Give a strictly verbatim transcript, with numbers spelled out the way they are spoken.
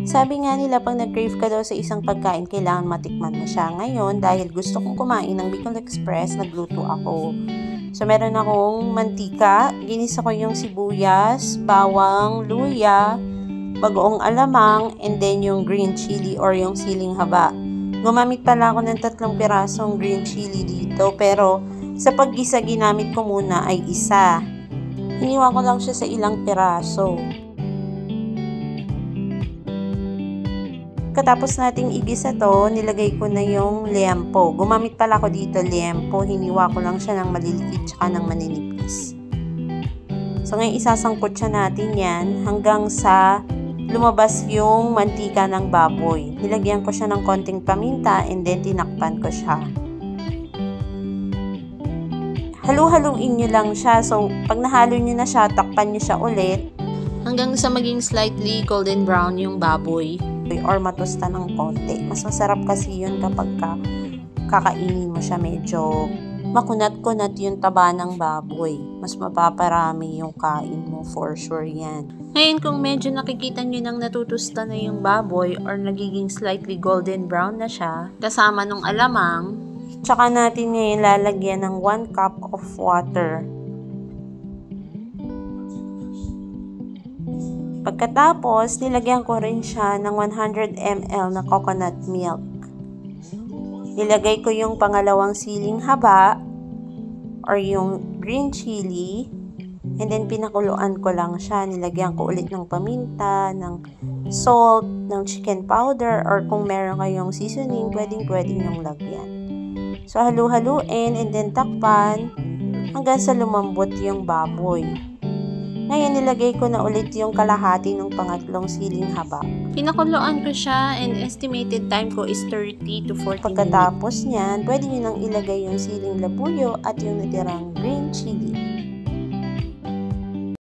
Sabi nga nila pag nag-crave ka daw sa isang pagkain, kailangan matikman mo siya. Ngayon, dahil gusto kong kumain ng Bicol Express, nagluto ako. So, meron akong mantika, ginisa ko yung sibuyas, bawang, luya, bagoong alamang, and then yung green chili or yung siling haba. Gumamit pala ako ng tatlong pirasong green chili dito, pero sa paggisa ginamit ko muna ay isa. Hiniwa ko lang siya sa ilang piraso. Katapos nating igisa to, nilagay ko na yung liempo. Gumamit pala ako dito liempo, hiniwa ko lang siya ng maliliit tsaka ng maninipis. So ngayon isasangkot siya natin yan hanggang sa lumabas yung mantika ng baboy. Nilagyan ko siya ng konting paminta and then tinakpan ko siya. Halu-haluin nyo lang siya. So, pag nahalo nyo na siya, takpan nyo siya ulit hanggang sa maging slightly golden brown yung baboy or matusta ng konti. Mas masarap kasi yun kapag ka, kakainin mo siya medyo makunat-kunat yung taba ng baboy. Mas mapaparami yung kain mo, for sure yan. Ngayon, kung medyo nakikita nyo nang natutusta na yung baboy or nagiging slightly golden brown na siya, kasama nung alamang, tsaka natin ngayon lalagyan ng one cup of water. Pagkatapos, nilagyan ko rin siya ng one hundred milliliters na coconut milk. Nilagay ko yung pangalawang siling haba or yung green chili, and then pinakuluan ko lang siya. Nilagyan ko ulit ng paminta, ng salt, ng chicken powder, or kung meron kayong seasoning, pwedeng pwedeng yung lagyan. So, halu-haluin and then takpan hanggang sa lumambot yung baboy. Ngayon, nilagay ko na ulit yung kalahati ng pangatlong siling haba. Pinakuluan ko siya and estimated time ko is thirty to forty minutes. Pagkatapos niyan, pwede nyo nang ilagay yung siling labuyo at yung natirang green chili.